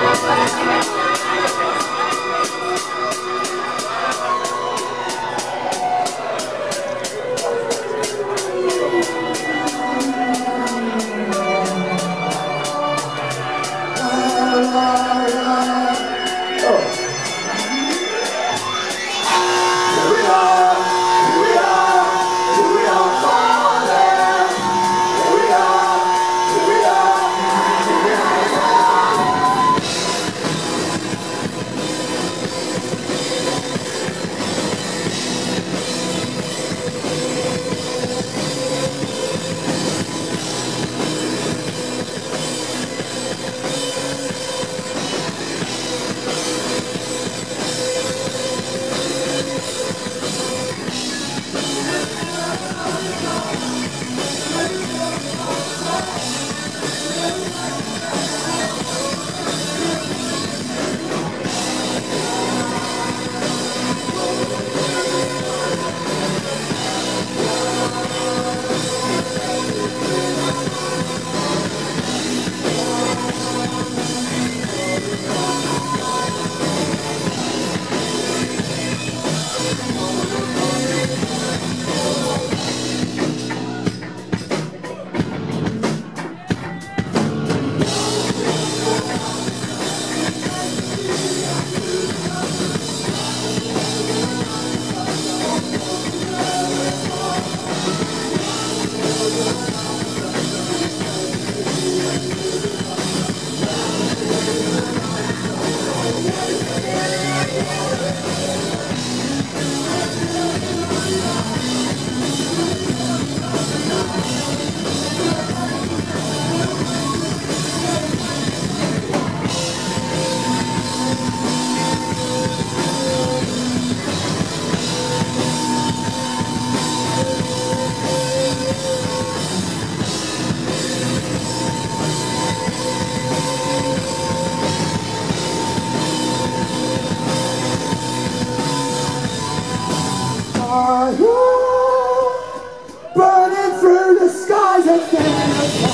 Burning through the skies again.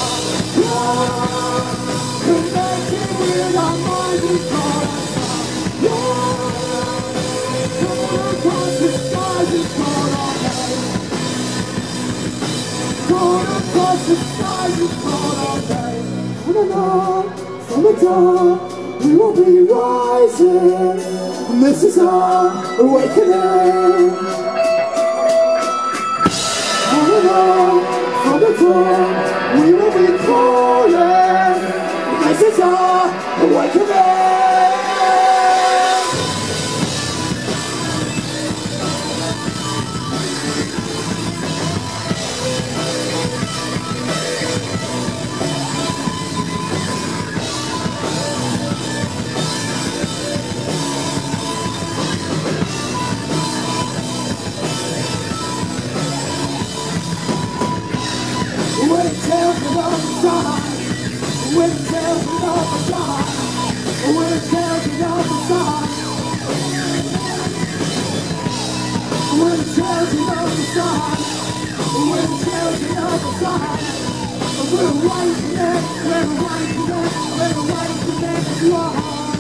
Connecting with our minds and hearts. Across the skies and caught our day. Gone across the skies and caught our day. From the dark, we will be rising. And this is our awakening. From the dawn, we will be calling. This is our awakening. When it tells me on the side, when it tells me on the side, when it tells me on the side, when it tells me on the side, when it tells me on the side, we're right there, we're right there, we're right there, you are.